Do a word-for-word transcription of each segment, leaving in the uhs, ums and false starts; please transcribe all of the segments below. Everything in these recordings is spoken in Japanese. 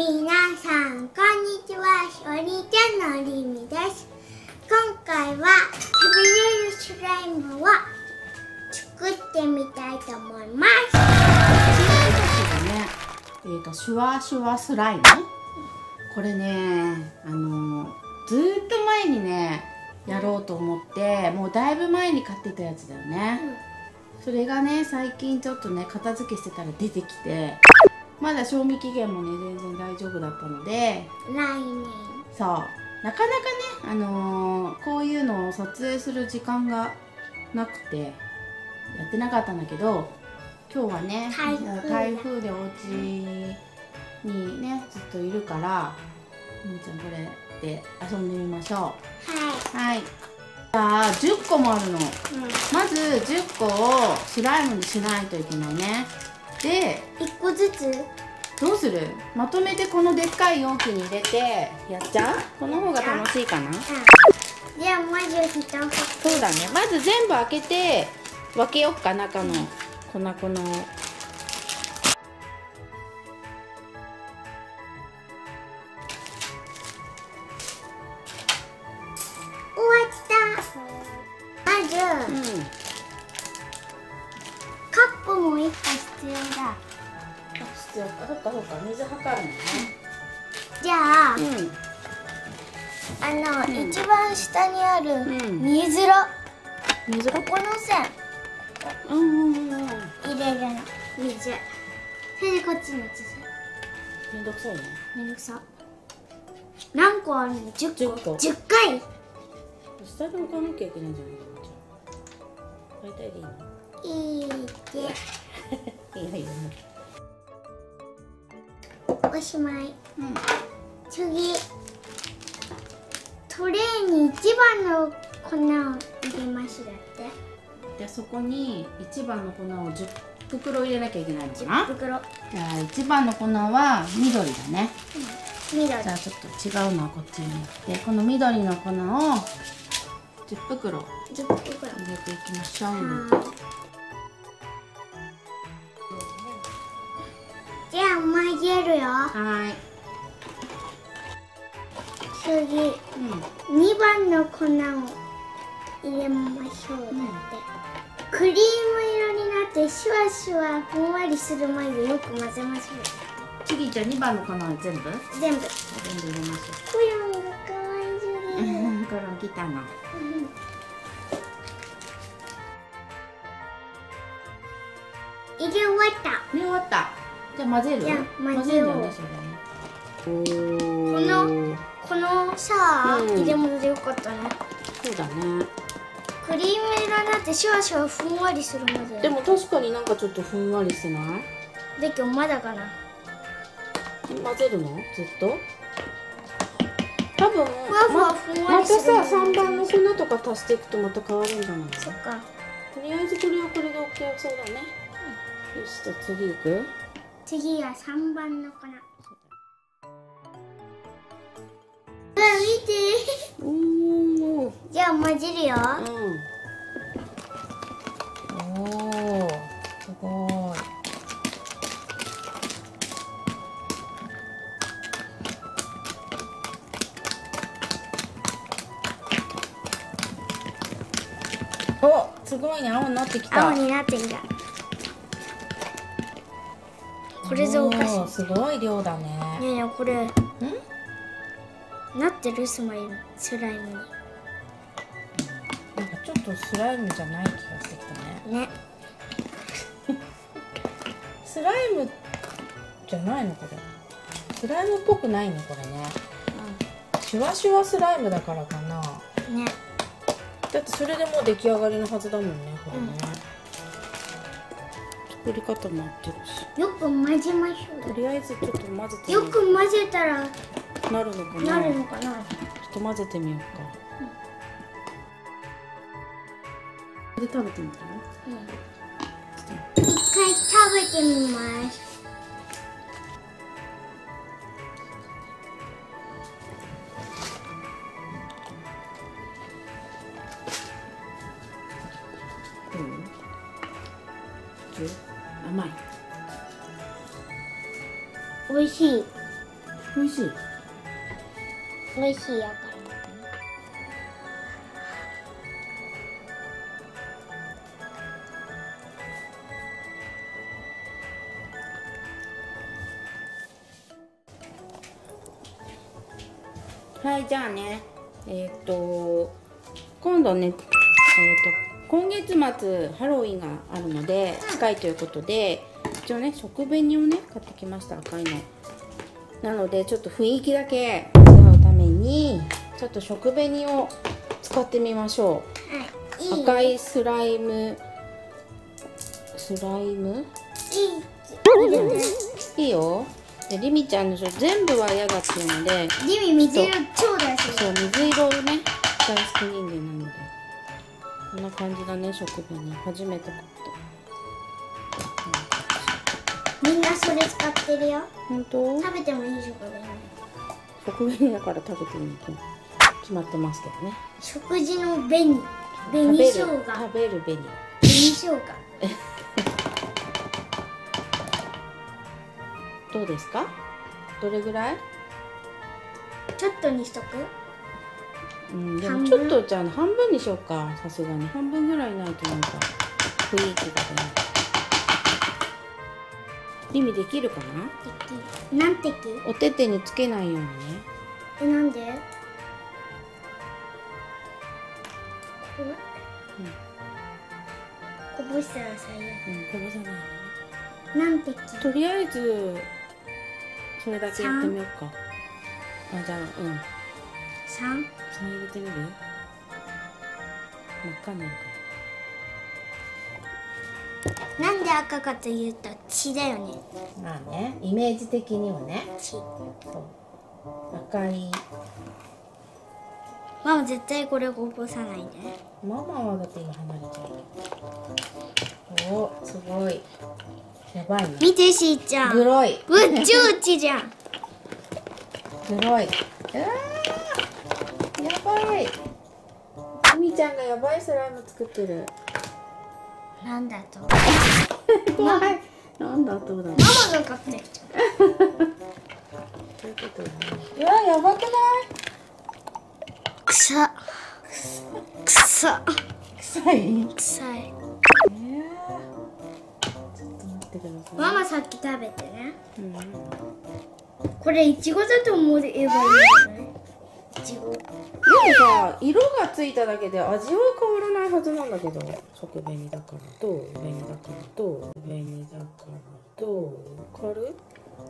みなさんこんにちは、しおりちゃんのりみです。今回は食べれるスライムを作ってみたいと思います。 小さい時がね、えーと、シュワシュワスライム、これね、あのー、ずーっと前にねやろうと思って、もうだいぶ前に買ってたやつだよね、うん、それがね最近ちょっとね片付けしてたら出てきて、まだ賞味期限もね全然大丈夫だったので、 来年そうなかなかね、あのー、こういうのを撮影する時間がなくてやってなかったんだけど、今日はね台風 で, 台風でお家にねずっといるから、みみちゃんこれで遊んでみましょう。はい、はい、じゃあじゅっこもあるの、うん、まずじゅっこをスライムにしないといけないね。でいっこずつどうする？まとめてこのでっかい容器に入れてやっちゃう？この方が楽しいかな。うん、 じゃあまずひとふた。 そうだね、まず全部開けて分けよっか、中の粉粉を。終わったまず、うん、カップもいっこ必要だ。 必要か、そっかそっか、水測るのね。 じゃあ、 うん、 あの、うん、一番下にある水色、うん、水ここの線、うんうんうん、入れるの、水。それでこっちに移す。 めんどくさいね。 めんどくさ。何個あるの？じゅっこ。じゅっかい。 下で置かなきゃいけないんじゃないかな。大体でいいの？ いいで。 いいよいいよ。 おしまい。うん、次、トレーに一番の粉を入れますだって。 じゃあそこに一番の粉をじゅっぷくろ入れなきゃいけないのかな。 じゅっぷくろ。じゃあ一番の粉は緑だね。 うん、緑。じゃあちょっと違うのはこっちにやって、この緑の粉をじゅっぷくろじゅっぷくろ入れていきましょう。 じゃあ混ぜるよ。 はい。 次、うん、にばんの粉を入れましょうって、うん、クリーム色になってシュワシュワふんわりするまでよく混ぜましょう。 次じゃあにばんの粉を全部全部全部入れましょう。 コロンがかわいすぎる。 コロン来たの。うん、 入れ終わった。 入れ終わった。じゃあ混ぜる？ じゃあ混ぜるよね、それね。 このこのさ、うん、入れ物でよかったね。 そうだね。 クリーム色になってシュワシュワふんわりするまで。 でも確かになんかちょっとふんわりしてない？ で今日まだかな。 混ぜるの？ずっと？多分ふわふわふんわまりする。 またささんばんの粉とか足していくとまた変わるんじゃないの？ そっか。 とりあえずこれはこれで OK そうだね。うん、よし、じゃあ次いく？ 次はさんばんの粉。見て。おお。じゃあ混ぜるよ。 うん。おお、すごい。お、すごいね、青になってきた。 青になってきた。これぞおかしい。 すごい量だね。 いやいや、これ。ん？なってるスマイルスライムに、うん、なんかちょっとスライムじゃない気がしてきたね。ねスライムじゃないのこれ。スライムっぽくないねこれね、うん、シュワシュワスライムだからかな。ね。だってそれでもう出来上がりのはずだもんねこれね、うん、作り方も合ってるし。 よく混ぜましょう。 とりあえずちょっと混ぜて。 よく混ぜたらなるのかな。 なるのかな。ちょっと混ぜてみようか。うん、で食べてみたら。 うん。一回食べてみます。 うん。甘い。 美味しい。 美味しい。 美味しいやから。 はい、じゃあね、えー、っと今度ね、えー、っと今月末ハロウィンがあるので近いということで、一応ね食紅をね買ってきました。赤いのなのでちょっと雰囲気だけ味わうためにちょっと食紅を使ってみましょう。はい、いい赤いスライムスライムいい、うん、いいよ。でリミちゃんの全部は嫌だっていうので、 リミ水色超大好き。 そう、水色をね大好き人間なので、こんな感じだね。食紅初めて買った。 みんなそれ使ってるよ。 本当？ 食べてもいい食紅。 食紅だから食べていいに決まってますけどね。 食事の紅、紅生姜、 食べる紅、 紅生姜どうですか？どれぐらい？ ちょっとにしとく？ うん、でもちょっとじゃあ半分にしようか。さすがに半分ぐらいないとなんか雰囲気がね。リミできるかな？ できる。何滴？ お手手につけないようにね。 え、なんで？これ、うん、こぼしたら最悪。 うん、こぼさないよね。 何滴？ とりあえずそれだけやってみようか。あ、じゃあうん三三入れてみる？真っ赤になるかな。なんで赤かというと血だよね。 まあね、イメージ的にはね。 血。 そう赤い。 ママ絶対これこぼさないね。 ママはだって今離れちゃう。お、すごい。やばいね。 見てしーちゃん。 グロい。 ぶっちゅうちじゃん。 グロい。うわー、やばい。みみちゃんがやばいスライム作ってる。 なんだと。 怖い。なんだとだ。ママが買ってきた。 ということだね。うわ、やばくない？ くさ。くさ。 臭い？ 臭い。ママさっき食べてね、うん、これいちごだと思えばいいんじゃない？いちごでもさ、色がついただけで味は変わらないはずなんだけど、食紅だからと紅だからと紅だからと変わる？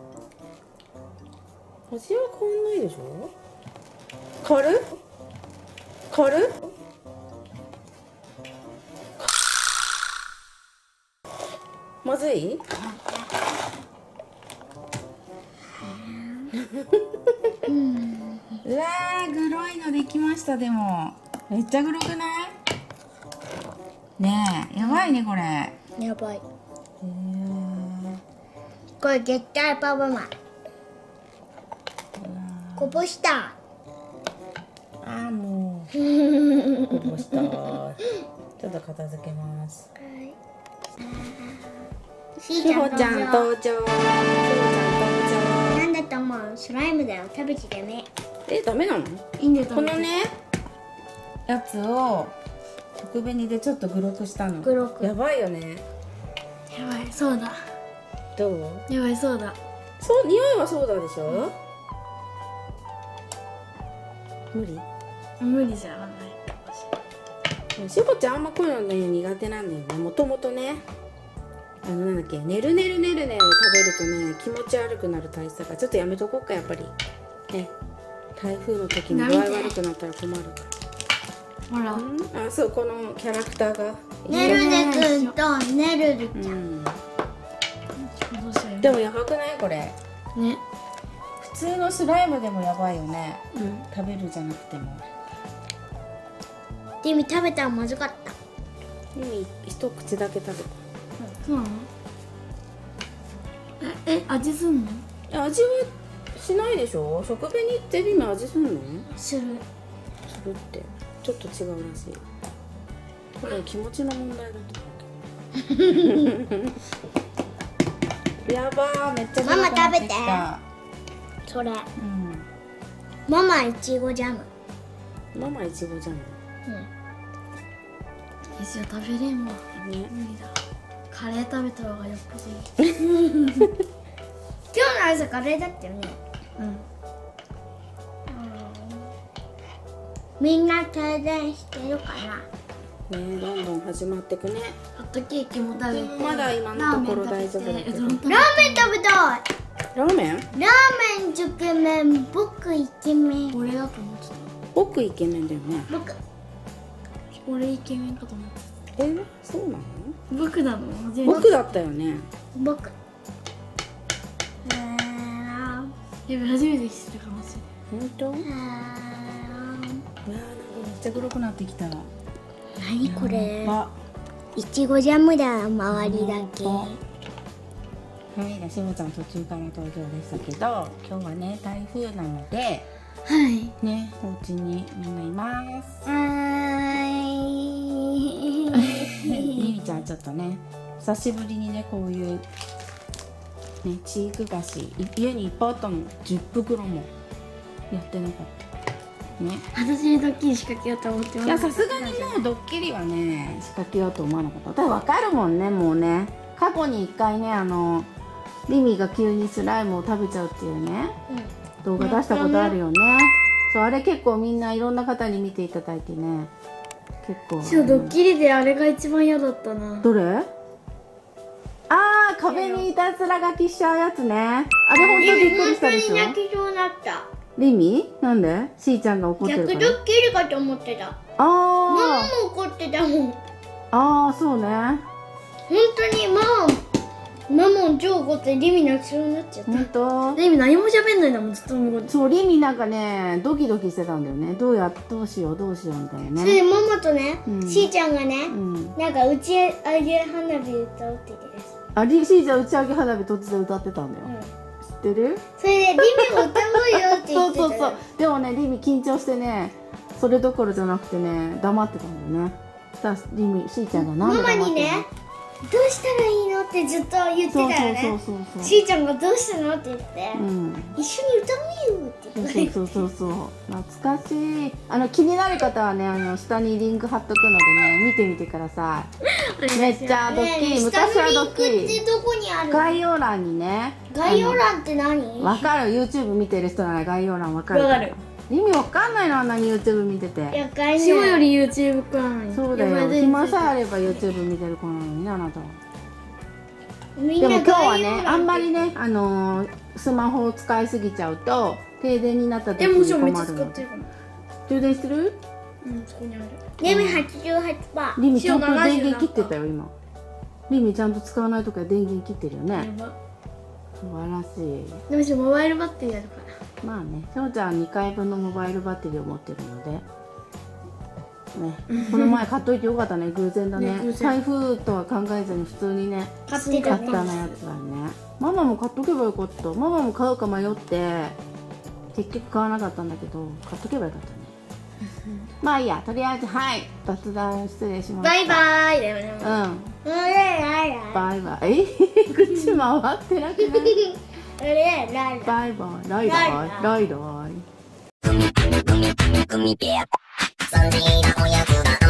味は変わんないでしょ？変わる？変わる？まずい？うん、うわー、グロいのできました。でもめっちゃグロくない？ねえ、やばいねこれ。 やばい。へー、これ絶対パパマこぼした。 あーもうこぼした。ちょっと片付けます。しほちゃん登場。しほちゃん登場。 なんだと思う？スライムだよ。食べちゃダメ。 え、ダメなの？ いいんだよ。 このねやつを食紅でちょっとグロくしたの。 グロく。 やばいよね。 やばい、そうだ。 どう？ やばい、そうだ。 そう、匂いはそうだでしょ？無理？ 無理じゃない。 しほちゃんあんまこういうのね苦手なんだよね。もともとね。あのなんだっけ、ねるねるねるねを食べるとね気持ち悪くなる体質だから、ちょっとやめとこうか。やっぱりね、台風の時に具合悪くなったら困るから。ほら、うん、あ、そう、このキャラクターがねるねくんとねるるちゃん、うん、 でもやばくないこれね。普通のスライムでもやばいよね、うん、食べるじゃなくても。 リミ食べたらまずかった。 リミ一口だけ食べた。 そうなの？え、え、味すんの？ 味はしないでしょ。食紅ってリミ味すんの？ する。 するってちょっと違うらしい。多分気持ちの問題だと思う。やばー、めっちゃママ食べて。 それ。 うん。 ママいちごジャム。 ママいちごジャム。 うん。 いちご食べれんわ。 ね。 無理だ。カレー食べた方がよっぽどいい。 今日の朝カレーだったよね。 うん。 みんな停電してるかな。 ね、どんどん始まってくね。 ホットケーキも食べて。 まだ今のところ大丈夫だけど。 ラーメン食べて。 ラーメン食べたい。 ラーメン？ ラーメン、つけ麺、僕イケメン。 俺だと思ってた。 僕イケメンだよね。 僕。 俺イケメンかと思ってえ、そうなの？ た。僕なの？初めて。 僕だったよね。 僕。 やべ、初めて知ったかもしれない。 本当？うわー、なんかめっちゃ黒くなってきた。 何これ。 あ、 いちごジャムだ、周りだけ。 はい、しもちゃん途中から登場でしたけど、今日はね台風なのではい。 ね、お家にみんないます。 はーりい。 みちゃんちょっとね久しぶりにねこういうねチーク菓子い家にいっぱいあったのじゅっぷくろもやってなかったね。 私にドッキリ仕掛けようと思ってます。 いやさすがにもうドッキリはね仕掛けようと思わなかった。だから分かるもんね、もうね過去にいっかいねあのリミが急にスライムを食べちゃうっていうね動画出したことあるよね。そうあれ結構みんないろんな方に見ていただいてね結構そう、ドッキリであれが一番嫌だったな。 どれ？あー、壁にいたずら書きしちゃうやつね。あれ本当びっくりしたでしょ。 本当に泣きそうになった。 リミ？なんで？しーちゃんが怒ってるから。 逆ドッキリかと思ってた。 あママーも怒ってたもん。 あー、そうね。 本当にママ、ママ超怒ってリミ泣きそうになっちゃった。 本当？ で、今何も喋んないんだもん、ずっと向こうで。 そう、リミなんかねドキドキしてたんだよね。どうやどうしようどうしようみたいなね。 それでママとね、 うんしーちゃんがね、 うん。 なんか打ち上げ花火歌うって言ってです。 あ、リしーちゃん打ち上げ花火突然歌ってたんだよ。 うん。 知ってる？ それでリミも歌おうよって言ってた。 そうそうそう。でもねリミ緊張してねそれどころじゃなくてね黙ってたんだよね。そしたらリミしーちゃんがなんでママ黙ってんの？ にね、どうしたらいいのってずっと言ってたよね。 そうそうそうそう。 しーちゃんがどうしたのって言って、 うん。 一緒に歌おうよって言って。 そうそうそうそう懐かしい。あの気になる方はねあの下にリンク貼っとくのでね見てみてください。めっちゃドッキリ、 ねえ昔はドッキ下のリンクっリてどこにあるの？ 概要欄にね概要欄って何？ わかる YouTube 見てる人なら概要欄わかるわかる。 意味わかんないのあんなに YouTube 見てて。 いや、概しもよ要欄。 り YouTube かな。 そうだよ暇さえあれば YouTube 見てる子なのにねあなたは。 みんなでも今日は概要欄ってねあんまりねあのースマホを使いすぎちゃうと停電になった時え、 にもちろんめっちゃ困るので。 使ってるかな。 充電してる？ うん、そこにある。 レミはちじゅうはちパーセント。 リミちゃんと塩ななじゅう電源切ってたよ今。リミちゃんと使わないときは電源切ってるよね。 やば。 素晴らしい。 でもしモバイルバッテリーあるから。 まあね、しょうちゃんにかいぶんのモバイルバッテリーを持ってるので、ね、この前買っといてよかったね、偶然だね。 ね偶然台風とは考えずに普通にね、 買ってたね。 買ったのやつだね。ママも買っとけばよかった。ママも買うか迷って結局買わなかったんだけど買っとけばよかったね。まあいいや、とりあえずはい雑談失礼しました。 バイバイだよね。 うん、 うん、ライラバイバイ。え口回ってなくない？ イ。ライライ。 バイバイ、ライライ、ライライ。 グミグミグミグミペア。サンデーなおやつだ。